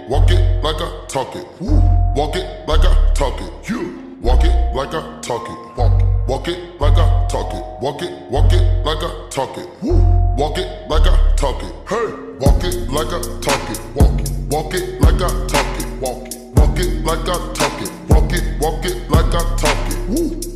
walk it like I talk it. Woo. Walk it like I talk it. You walk it like I talk it. Walk it like I talk it. Walk it like I talk it. Woo. Walk it like I talk it. Hey, walk it like I talk it. Walk it like I talk it. Walk it like I talk it. Walk it like I talk it. Woo.